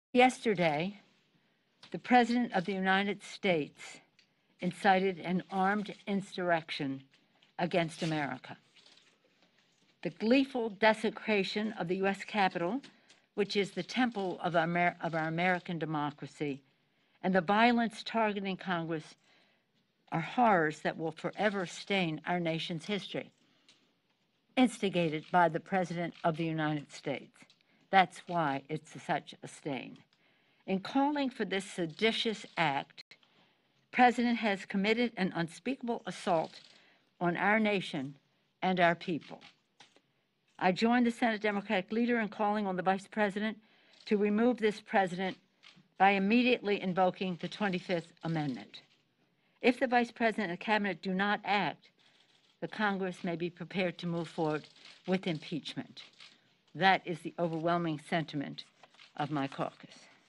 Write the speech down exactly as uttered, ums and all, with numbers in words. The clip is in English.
Yesterday, the President of the United States incited an armed insurrection against America. The gleeful desecration of the U S Capitol, which is the temple of our, of our American democracy, and the violence targeting Congress are horrors that will forever stain our nation's history, instigated by the President of the United States. That's why it's such a stain. In calling for this seditious act, the President has committed an unspeakable assault on our nation and our people. I join the Senate Democratic leader in calling on the Vice President to remove this President by immediately invoking the twenty-fifth Amendment. If the Vice President and the Cabinet do not act, the Congress may be prepared to move forward with impeachment. That is the overwhelming sentiment of my caucus.